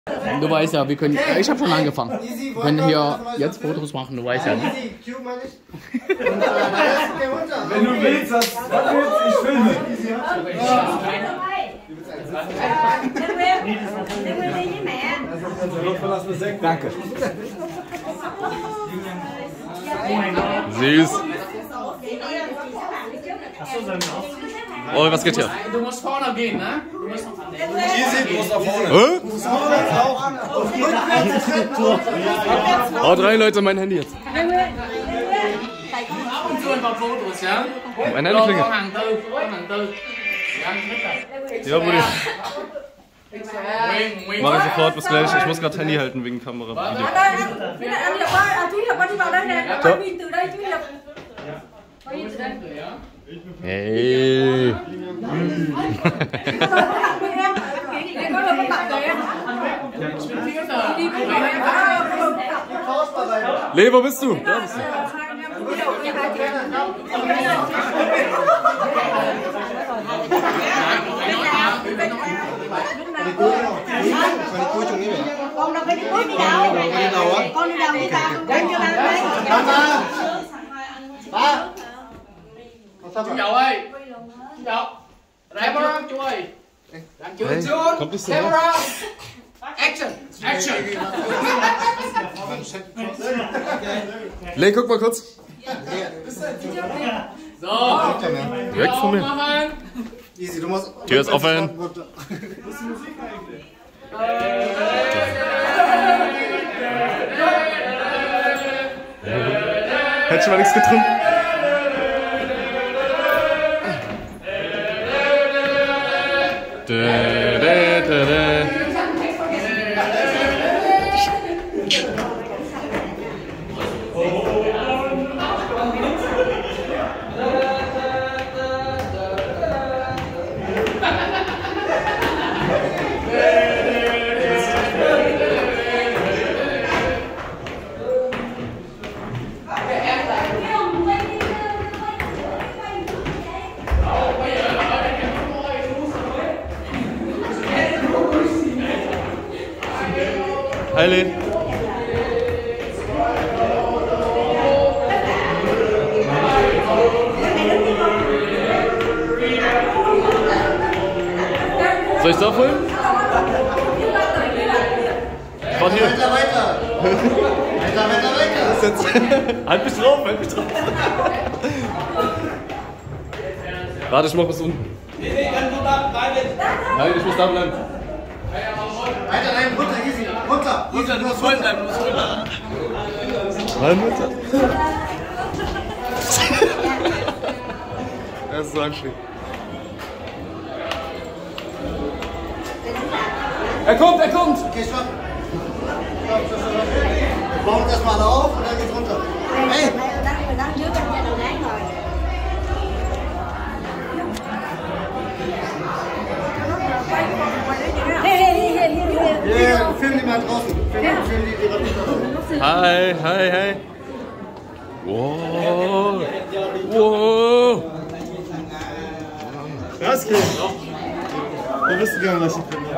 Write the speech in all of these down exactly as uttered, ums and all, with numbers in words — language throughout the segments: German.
Du weißt ja, wir können. Ich habe schon angefangen. Wir können hier jetzt Fotos machen, du weißt ja. Ne? Wenn du willst, das willst, ich filme. Danke. Süß. Oh, was geht hier? Du musst vorne gehen, ne? Du musst Easy, du musst nach vorne. Hä? Oh, drei Leute, mein Handy jetzt. ab und zu ein paar Fotos, ja? Mein Handy klingelt. Hàng tư, hàng tư. Ja, Bruder. Mach ich sofort, bis gleich. Ich muss gerade Handy halten wegen Kamera. Video. Hey. Lee, wo bist du? Da bist du. Con đâu phải đi cuối đi đâu. Con đi đâu đi ta. Đánh cho ba đấy. Ba. Chú Dậu ơi. Chú Dậu. Camera, chú ơi. Chú Kommt nicht so Camera. Action. Action. Lee, guck mal kurz. So. Weg von mir. Easy, du musst. Tür ist offen. Hätte schon mal nichts getrunken. Da, da, da, da. Hi, Lee. Soll ich da holen? Warte hier. Weiter, weiter. Weiter, weiter, weiter. Was jetzt? Halt mich drauf, halt mich drauf. Warte, ich mach bis unten. Nein, ich muss da bleiben. Weiter, nein, runter, easy. Runter. Runter, du musst runter, du musst runter. Nein, runter. Das ist so anstrengend. Er kommt, er kommt! Okay, stopp. Stopp, stopp, stopp. Wir bauen das mal auf und dann geht's runter. Hey! Yeah, film die mal draußen. Film, film die direkt draußen. Hi, hi, hi. Wow. Wow. Das geht. Wir wissen gar nicht, was ich bin.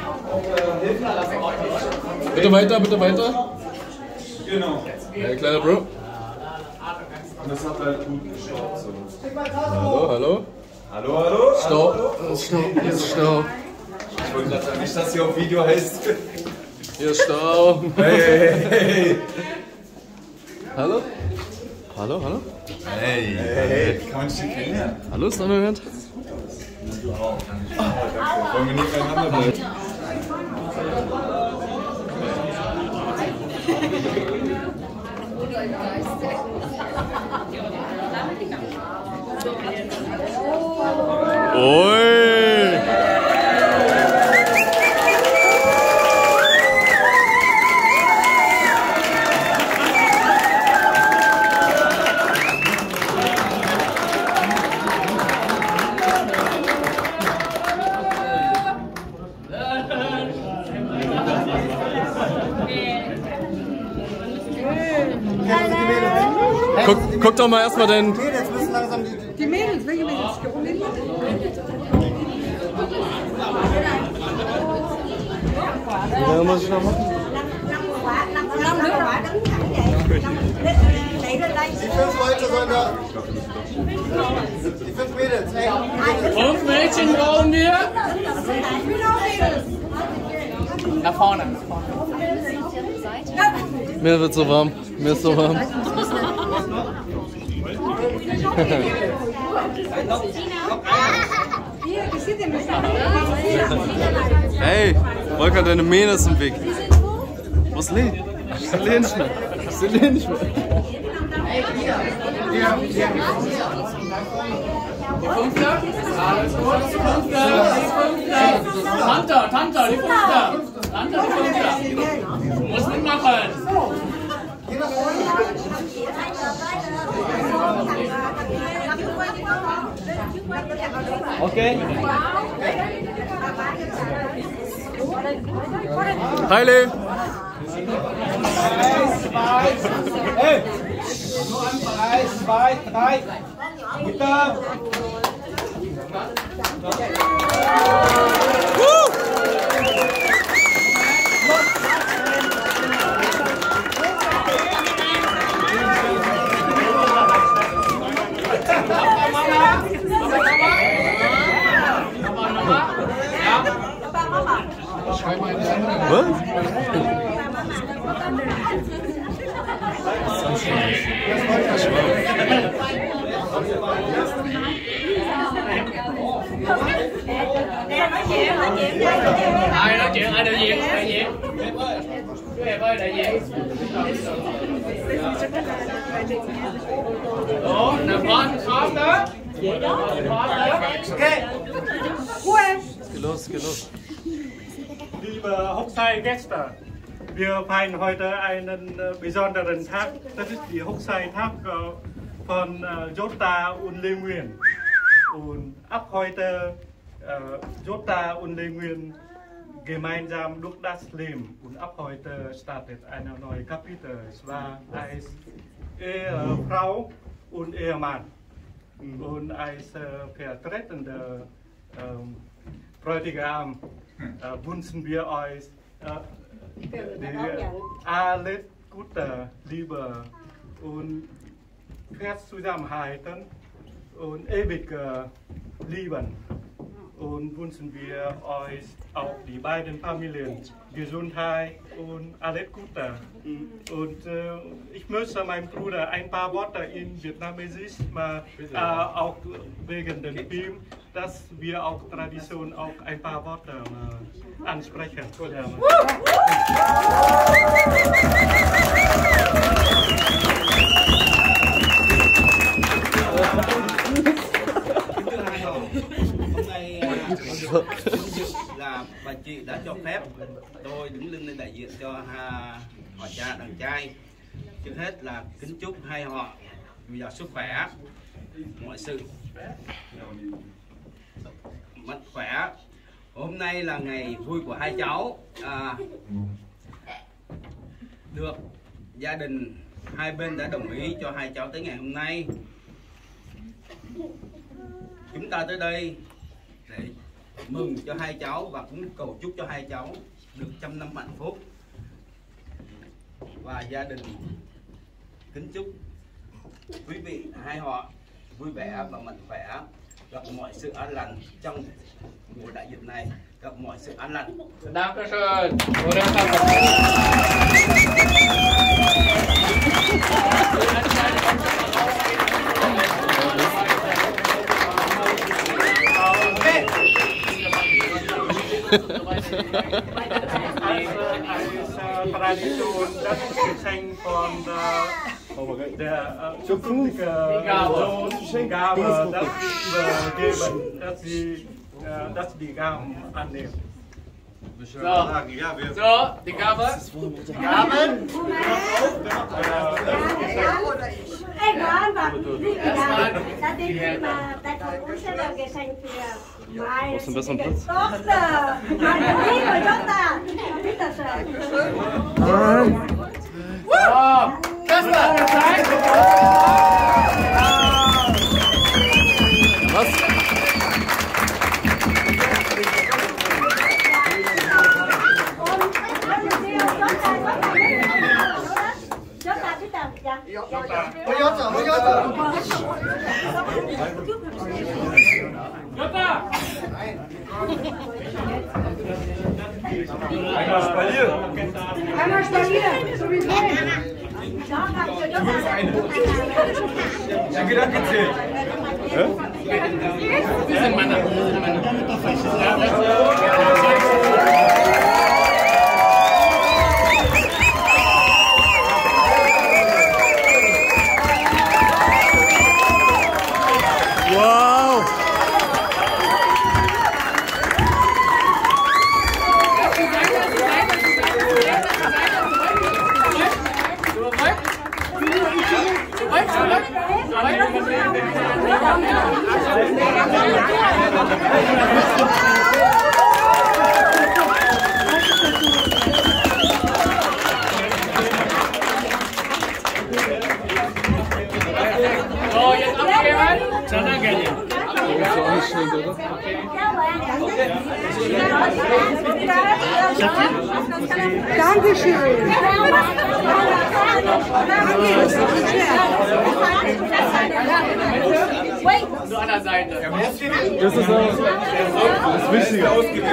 Bitte weiter, bitte weiter. Genau. Hey, kleiner Bro. Und das hat halt gut geschaut. So. Hallo, hallo. Hallo, hallo? Stau. Stau. Hier ist Stau. Ich wollte gerade sagen, nicht, dass hier auf Video heißt. Hier ist Stau. Hey, hey, hey. Hallo? Hallo, hallo? Hey, hey, hey. Kann man dich hier kennenlernen? Hallo, ist noch jemand? Wollen wir nicht beieinander bleiben? Oi! Guck, guck doch mal erstmal den. Okay, jetzt müssen langsam die. Die Mädels, welche Mädels? Die Giờ mà sao mất? Năm quả, năm năm đứa quả đứng thẳng vậy. Đẩy lên đây. Die fünf Leute sollen da. Die fünf Mädels, ey. Fünf Mädchen brauchen wir. Nach vorne. Mir wird so warm. Mir ist so warm. Hey, Volker, deine Mähne ist im Weg. Wo ist Lehn? Ich sehe Lehn nicht mehr. Ich sehe Lehn nicht mehr. Die fünfte. Alles gut. Die fünfte. Die fünfte. Tante, Tante, die fünfte. Tante, die fünfte. Du musst mitmachen. Okay. Hi, Lehn. Hey! Nur an drei, zwei, drei. Bitte! Ai nói chuyện, ai đại diện, đại diện. Chú Hiệp ơi, đại diện. Ủa, nằm con, con đó. Okay. Los, geh los. Liebe Hochzeit-Gäste, wir feiern heute einen besonderen Tag. Das ist die Hochzeit-Tag von Jutta und Lê Nguyên. Und ab heute äh, Jutta und Lê Nguyên gemeinsam durch das Leben. Und ab heute startet ein neues Kapitel. Es war als Ehefrau und Ehemann. Und als äh, vertretender ähm, Bräutigam äh, wünschen wir euch äh, die, alles Gute, Liebe und fest zusammenhalten und ewige Lieben. Und wünschen wir euch auch die beiden Familien Gesundheit und alles Gute. Und äh, ich möchte meinem Bruder ein paar Worte in Vietnamesisch mal äh, auch wegen dem Film, dass wir auch Tradition auch ein paar Worte äh, ansprechen. Ja. Là bà chị đã cho phép tôi đứng lên đại diện cho họ cha đàn trai. Trước hết là kính chúc hai họ dồi dào sức khỏe, mọi sự mạnh khỏe. Hôm nay là ngày vui của hai cháu, à, được gia đình hai bên đã đồng ý cho hai cháu tới ngày hôm nay. Chúng ta tới đây để mừng cho hai cháu và cũng cầu chúc cho hai cháu được trăm năm hạnh phúc. Và gia đình kính chúc quý vị hai họ vui vẻ và mạnh khỏe, gặp mọi sự an lành trong mùa đại dịch này, gặp mọi sự an lành. Tradition, das Geschenk von der, der äh, zukünftigen Sohn Gabe, das übergeben, dass sie, äh, dass die Gaben annehmen. So, so, die Gabe. Gaben. Ê, có anh và đi kìa, ta đi đi mà ta cũng sẽ được cái xanh kìa. Mai Wo ist ein bisschen Platz? Tochter, mai đi rồi chúng ta. Biết thật sự. So, das war der Zeit. Was? Con spalieren. Einmal spalieren, sowieso. Der Gedanke zählt. Wir sind Männer. Wir sind Männer. Wow! So, jetzt abgeben. Dann gerne. Dankeschön. Zu einer Seite. Das ist das, das Wichtige.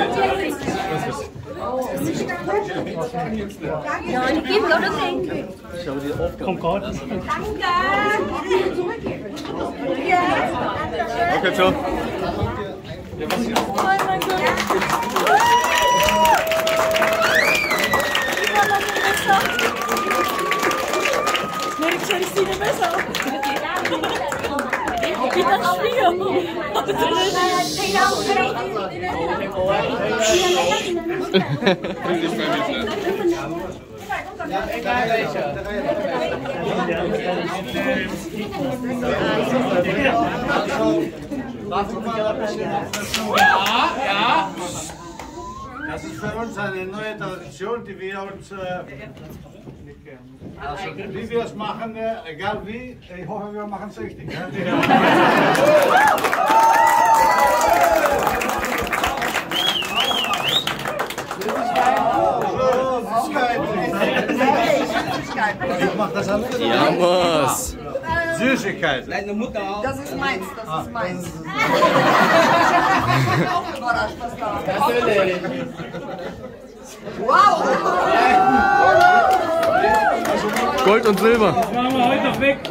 Ja, ich gebe noch das Ding. Concord. Danke. Okay, ciao. Oh mein Gott. Nee, ich soll die besser. Ich bin das Egal welcher. Ja, ja. Das ist für uns eine neue Tradition, die wir uns, äh, also wie wir es machen, äh, egal wie, ich hoffe, wir machen es richtig. Ja? Ich mach das alles. Ja, was? Süßigkeiten. Deine Mutter auch. Das ist meins, das ist meins. Natürlich. Wow! Gold und Silber. Das machen wir heute noch weg.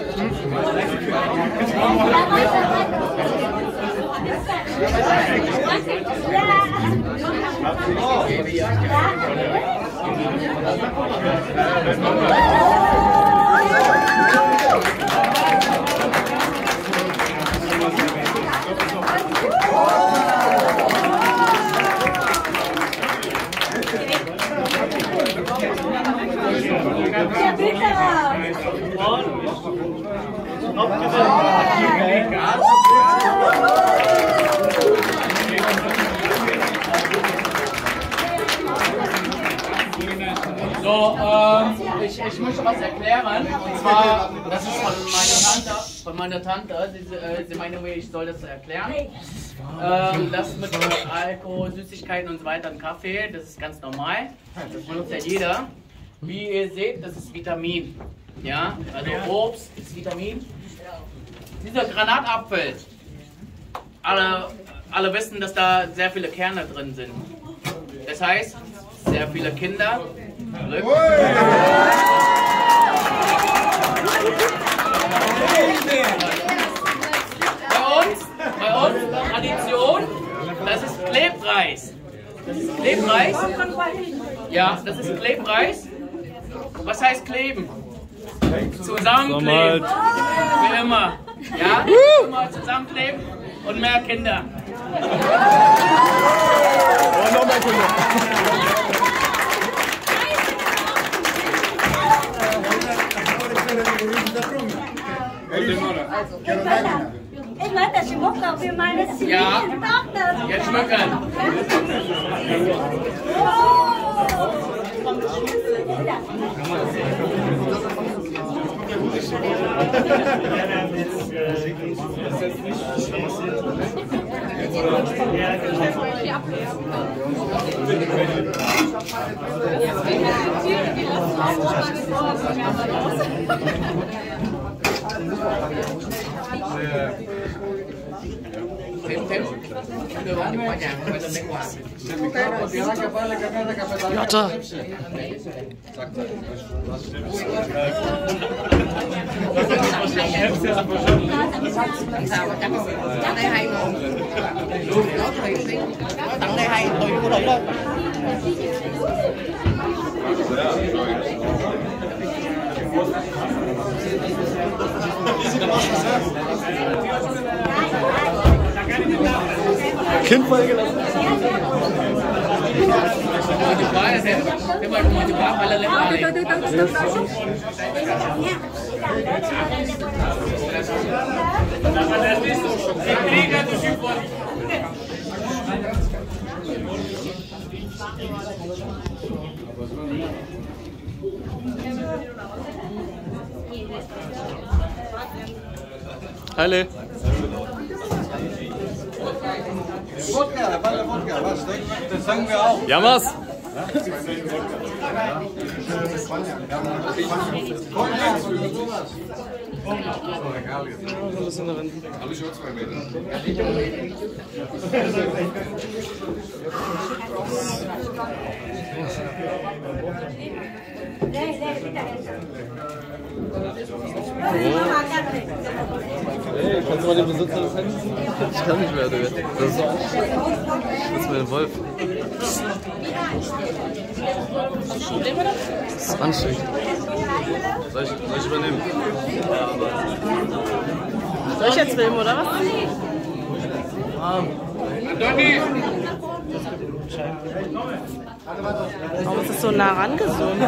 So, ähm, ich, ich möchte was erklären. Und zwar, das ist von meiner Tante. Von meiner Tante. Sie, äh, sie meinte mir, ich soll das erklären. Ähm, das mit Alkohol, Süßigkeiten und so weiter, ein Kaffee, das ist ganz normal. Das benutzt ja jeder. Wie ihr seht, das ist Vitamin. Ja, also Obst ist Vitamin. Dieser Granatapfel, alle, alle wissen, dass da sehr viele Kerne drin sind. Das heißt, sehr viele Kinder. Glück. Bei uns, bei uns, Tradition, das ist Klebreis. Das ist Klebreis. Ja, das ist Klebreis. Was heißt kleben? Zusammenkleben. Wie immer. Ja, immer zusammenkleben und mehr Kinder. Und noch mehr Kinder. Ich möchte schmucken für meine Tochter. Ja, jetzt schmücken. Tim, Tim. Jota! Tặng đây hay, tôi có thấy đâu. Kind freigelassen. Chụp khóa xem. Cái mời mời chụp khóa phải lên lên khóa đi. Halle. Wodka, da war der Wodka, was? Das sagen wir auch. Jammers! Hey, kannst du mal den Besitzer des Handys sehen? Ich kann nicht mehr, Digga. Das ist, das ist mein Wolf. Das ist anstrengend. Soll ich, soll ich übernehmen? Soll ich jetzt filmen, oder was? Donny! Warum ist es so nah rangezoomt?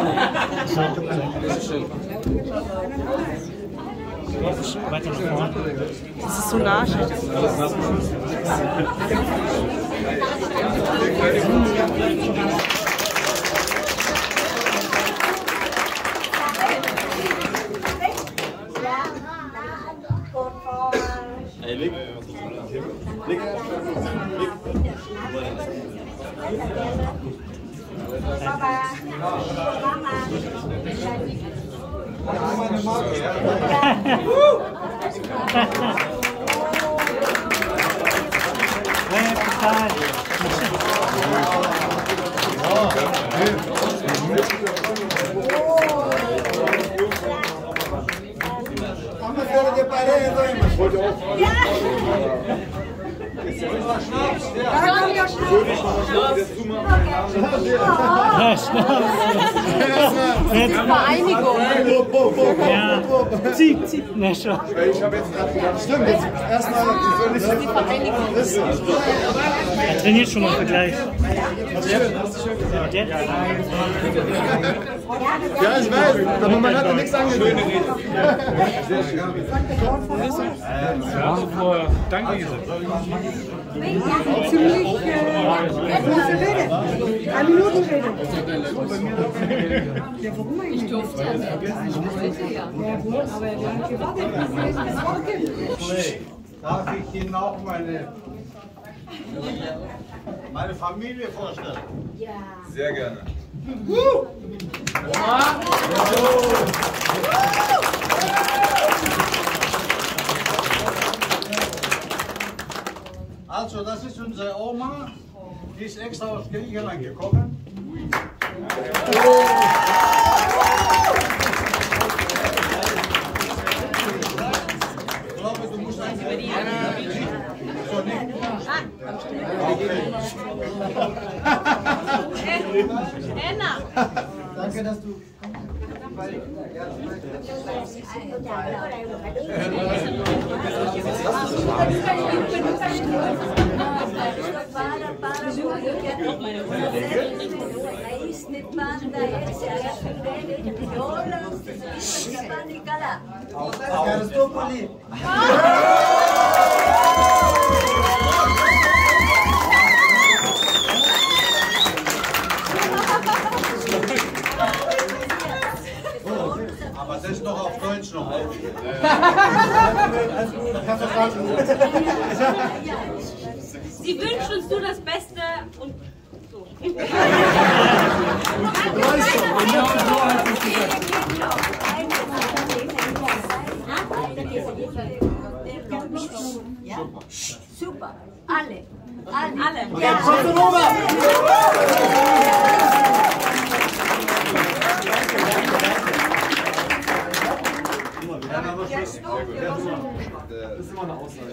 Das ist so nah, Schatz. Ey, leg. Leg. Leg. Vereinigung. Ja, zieht, zieht. Ne, schon. Ich habe jetzt gerade gedacht, stimmt, jetzt erstmal soll ich jetzt Vereinigung. Er trainiert schon mal Vergleich. Ja, ich weiß, aber man hat ja nichts angedeutet. Danke, Isa. Ziemlich äh, große Rede. Drei Minuten Rede. Ja, warum eigentlich? Ich durfte ja. Ja, gut, aber er hat gewartet, bis es das Wort gibt. Darf ich Ihnen auch meine, meine Familie vorstellen? Ja. Sehr gerne. Also, das ist unsere Oma, die ist extra aus Griechenland gekommen. Ich glaube, du musst eigentlich... So, nicht. Anna! Danke, dass du... Aber das ist doch auf Deutsch noch. Sie wünschen uns nur das Beste und so. Super. Alle. mal eine Aussage.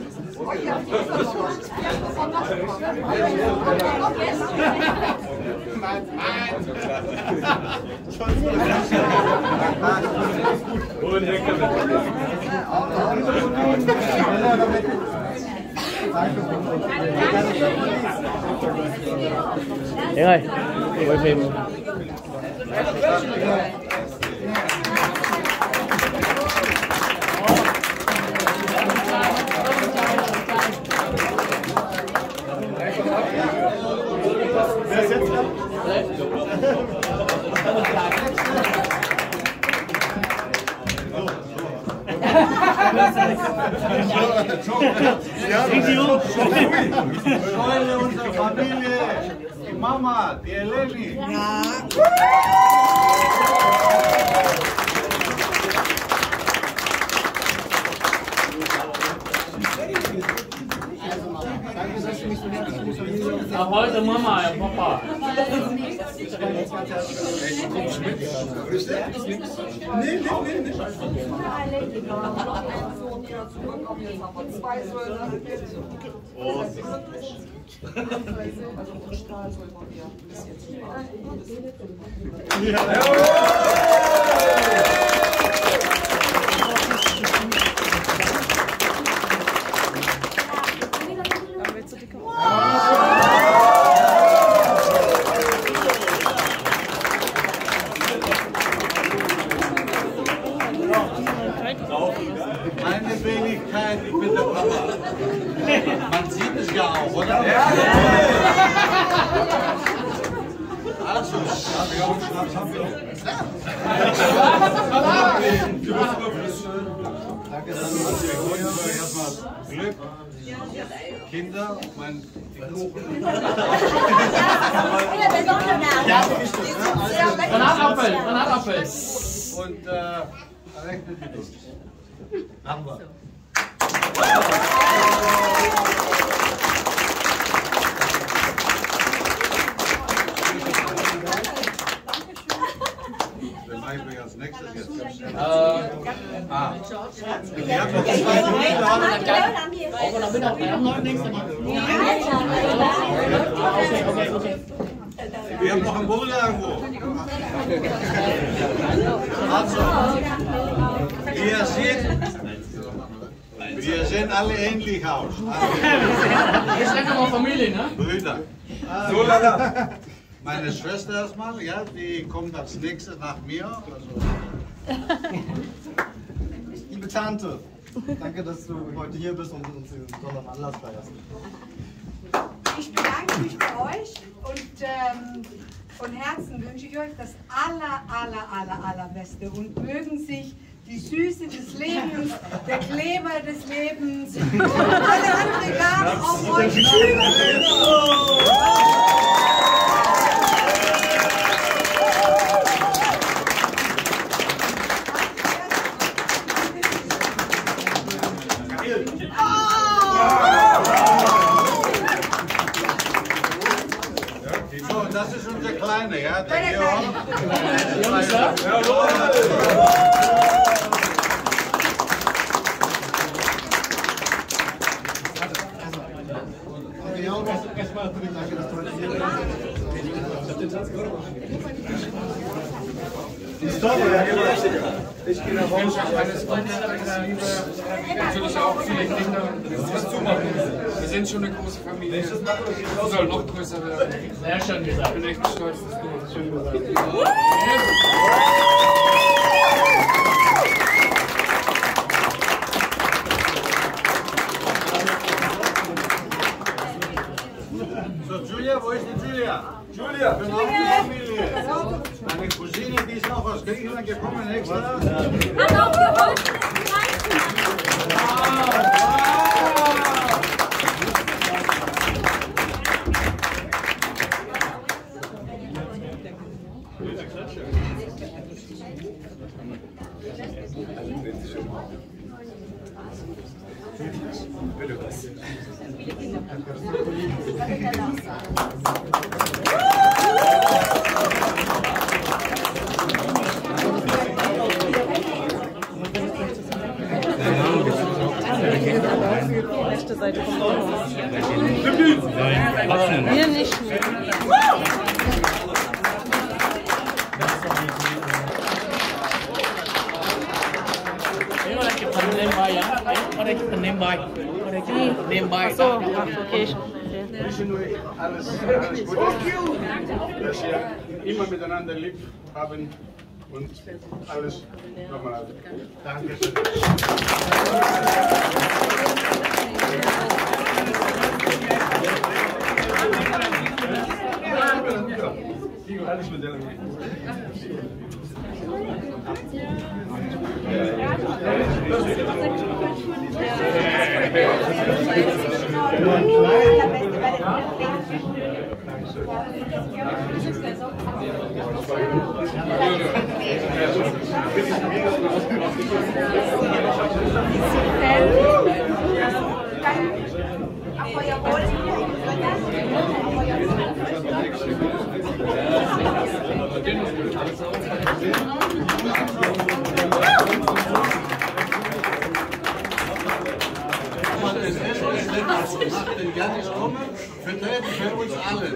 Em ơi, quay phim. Wer ist jetzt dran? Freunde unserer Familie, die Mama, die Eleni. Ja. Auch heute Mama, ja Papa. Nee, nee, nee, nee. Meine Wenigkeit, ich bin der Papa. Man sieht es ja auch, oder? Ja. Also, danke, erstmal Glück, Kinder, mein Kuchen. Granatapfel, Granatapfel. Und äh, rechnet mit uns. Haben wir. Wen mache ich als nächstes jetzt? Äh, Ah. Wir haben noch zwei Auch noch mit auf der noch nächste Mal. Okay, okay, okay. Wir haben noch einen Bulle irgendwo. Also, wie ihr seht, wir sehen alle ähnlich aus. Ihr seid doch mal Familie, ne? Brüder. So lange. Meine Schwester erstmal, ja, die kommt als nächstes nach mir. Also. Liebe Tante, danke, dass du heute hier bist und uns diesen besonderen Anlass feierst. Ich bedanke mich bei euch und ähm, von Herzen wünsche ich euch das aller, aller, aller, allerbeste und mögen sich die Süße des Lebens, der Kleber des Lebens und alle anderen Gaben auf euch zügeln. So, das ist unser Kleiner, ja, der Georg. Erstmal danke, dass du heute hier bist. Die Story, ich gehe nach Hause. Eines Freundes, eines Liebe, natürlich auch viele Kinder. Was zumachen. Wir sind schon eine große Familie. Du soll noch größer werden. Sehr schön gesagt. Ich bin echt stolz, dass du das schön gesagt hast. So, Julia, wo ist die Julia? Julia! Ich bin auch die Familie. Meine Cousine, die ist noch aus Griechenland gekommen extra. Hat auch geholfen. Danke. Seite kommt auch noch. Nein, Hier nicht. Nebenbei, ja? Oder ich bin nebenbei. Oder ich bin nebenbei. Ach so, ach, okay. Ich, Zwischendurch alles, alles Gute, dass wir immer miteinander lieb haben und alles nochmal. Dankeschön. Alles miteinander. Den gerne ich komme, vertreten für uns alle.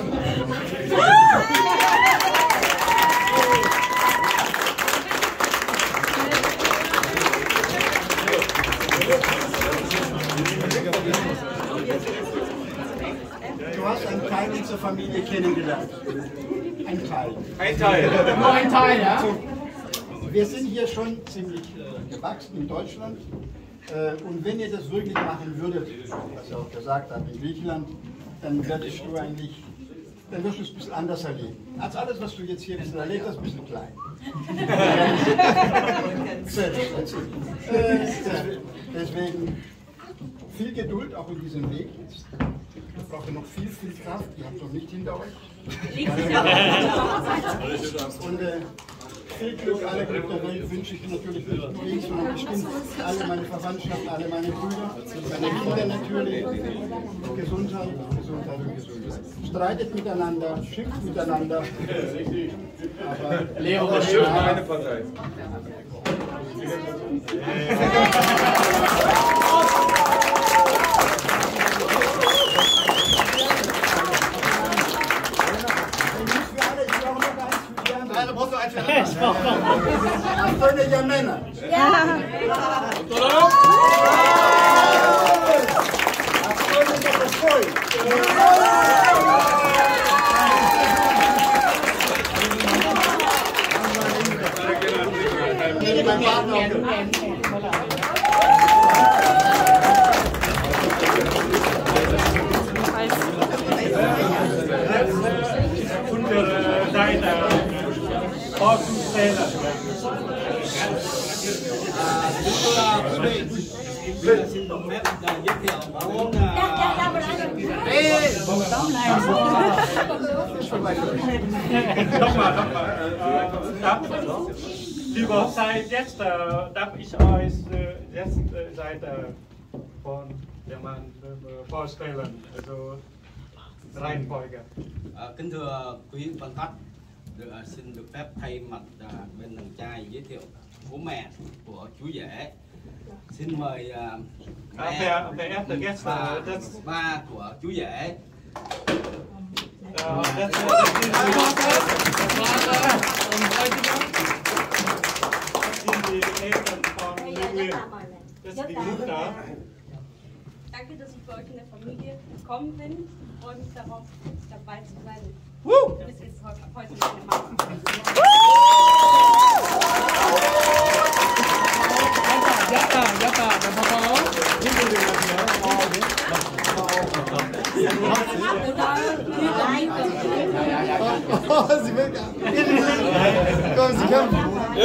Du hast einen Teil unserer Familie kennengelernt. Ein Teil. Ein Teil. Nur ein Teil, ja? Wir sind hier schon ziemlich äh, gewachsen in Deutschland. Äh, und wenn ihr das wirklich machen würdet, was ihr auch gesagt habt in Griechenland, dann würdest du eigentlich, dann wirst du es ein bisschen anders erleben. Als alles, was du jetzt hier erlebt hast, ein bisschen klein. Selbst, äh, deswegen viel Geduld auch in diesem Weg jetzt. Ihr braucht noch viel, viel Kraft. Ihr habt noch nicht hinter euch. Und äh, viel Glück, alle Glück der Welt wünsche ich natürlich nicht nur ich, sondern bestimmt alle meine Verwandtschaft, alle meine Brüder, meine Kinder natürlich. Gesundheit, Gesundheit und Gesundheit. Streitet miteinander, schimpft miteinander. Aber Leo, was schön für meine Partei. Freunde der Männer. Ja. Unsere Seite Außenstelle. Nochmal, nochmal. Liebe Hochzeit, jetzt äh, darf ich euch äh, jetzt äh, Seite von dem Mann äh, vorstellen, also Reihenfolge. Kính thưa quý quan khách, được, xin được phép thay mặt à, bên đàn trai giới thiệu bố mẹ của chú rể. Xin mời à, mẹ À, về em từ guest và uh, ba của chú rể. uh, that's, uh, Danke, dass ich bei euch in der Familie gekommen bin. Ich freue mich darauf, dabei zu sein. Du bist jetzt heute meine Mama. Jaka, Jaka, Oh, sie will gar nicht. Komm, sie kämpfen.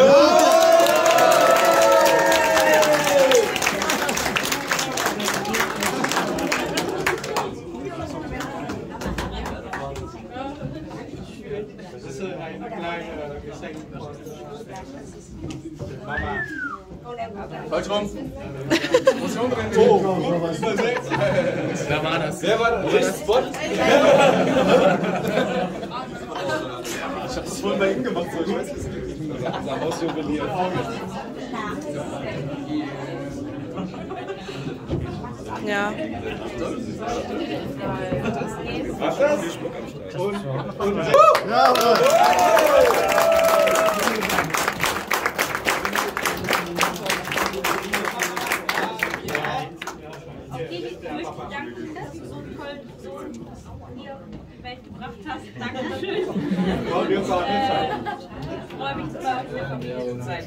Das ist ein kleines Geschenk von Mama. Falsch rum. Muss ich umdrehen? Oh, übersetzt. Wer war das? Wer war das? Richtig Spot? Ich hab das vorhin bei ihm gemacht, so ich weiß es nicht. Unser Hausjuwelier. Ja. Was das? Und, und, ja, Okay, ich möchte danken, dass du so einen tollen Sohn hier auf die Welt gebracht hast. Dankeschön. Und, äh, ich freue mich, bei euch in der Familie zu sein.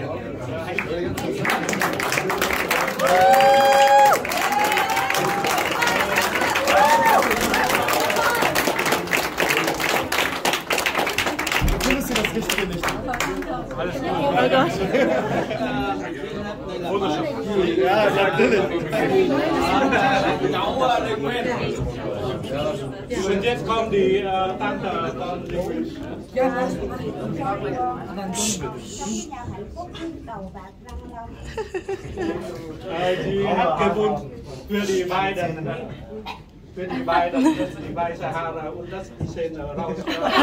Du findest dir das Richtige nicht. Alles gut. Oh mein Gott. Ja, natürlich. Und jetzt kommen die äh, Tante von Liquid. Äh, sie hat gewünscht für die beiden, für die beiden, dass die weiße Haare und das die Zähne rauskommen.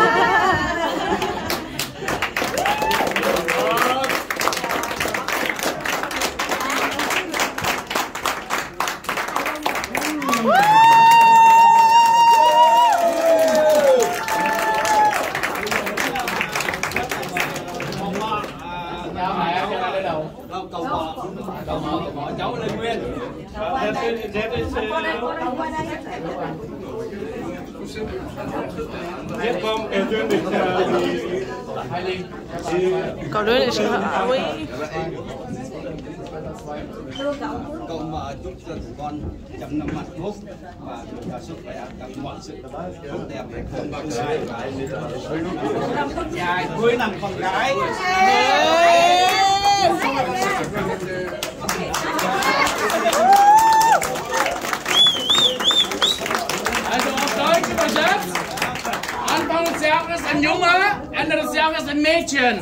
Cầu mò, cầu mò, cầu mò cháu Lê Nguyên. Jetzt kommt persönlich die Cậu đứa này sẽ ở với Cầu mò chúc cho con trăm năm hạnh phúc và và sức khỏe trong mọi sự tốt đẹp để con con gái dài cuối năm con gái. Also auf Deutsch übersetzt, Anfang des Jahres ein Junge, Ende des Jahres ein Mädchen.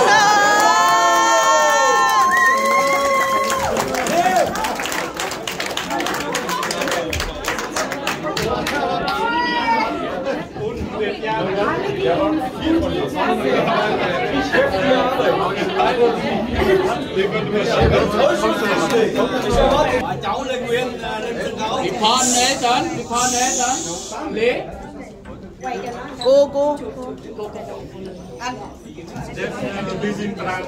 Cháu Lê Nguyên lên sân khấu. Die Pateneltern, die Pateneltern, Lee. cô cô. Wir sind dran.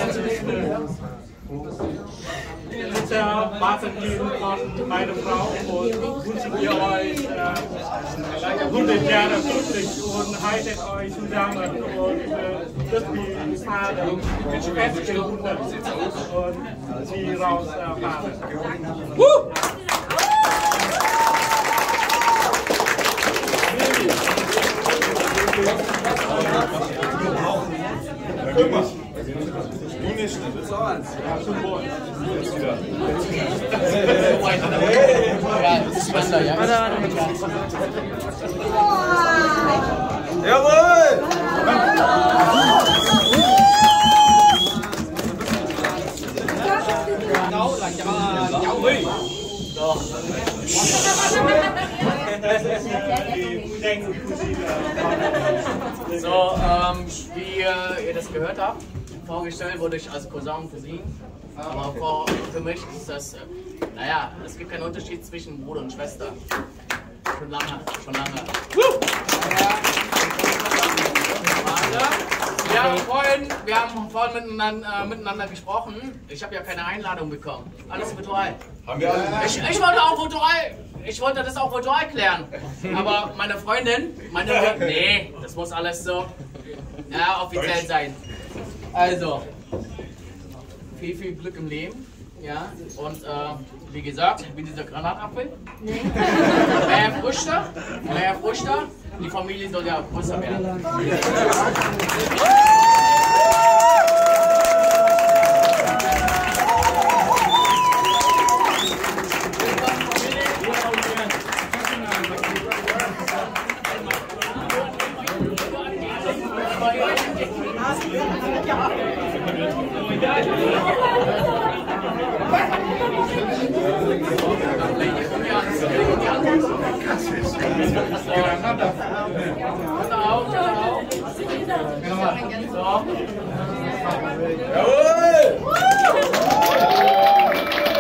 Das ist der Basenkind von meiner Frau und wünschen wir euch äh, hundert Jahre glücklich und haltet euch zusammen und äh, dass die Paare fest gebunden und sie rausfahren. Woo! Jawohl! Cháu là cho cháu Huy. So, ähm, wie äh, ihr das gehört habt, vorgestellt wurde ich als Cousin und Cousine. Aber vor, für mich ist das, äh, naja, es gibt keinen Unterschied zwischen Bruder und Schwester. Schon lange, schon lange. Wir haben vorhin, wir haben vorhin miteinander, äh, miteinander gesprochen. Ich habe ja keine Einladung bekommen. Alles virtual. Haben wir alle? Ich, ich wollte auch virtual. Ich wollte das auch virtual klären. Aber meine Freundin meinte, nee, das muss alles so ja, offiziell sein. Also, viel, viel Glück im Leben. Ja, und äh, wie gesagt, wie dieser Granatapfel. Nee. Mehr Früchte, mehr Früchte. Die Familie soll ja größer werden. Jawohl!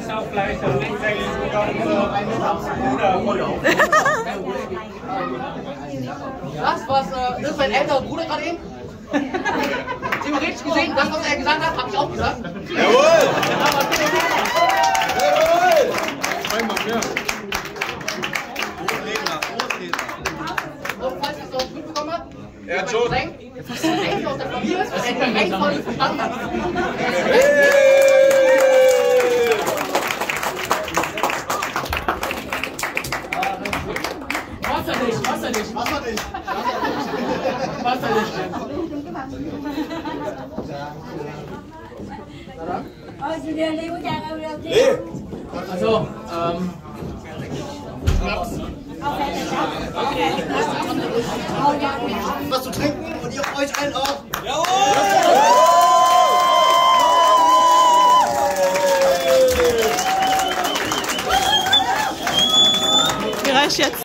ist auch vielleicht ein Bruder. Das, was äh, das ist mein älterer Bruder gerade eben. Theoretisch gesehen, das, was er gesagt hat, habe ich auch gesagt. Jawohl! Jawohl! Zweimal mehr. Und falls ihr es noch nicht mitbekommen habt, Er hat schon. was eigentlich aus der Familie ist, was er in der Reihenfolge nicht verstanden hat. Wasser nicht, Wasser nicht, Wasser nicht. Wasser nicht. Also, ähm. Was zu trinken und ihr euch einen auch. Gereicht jetzt.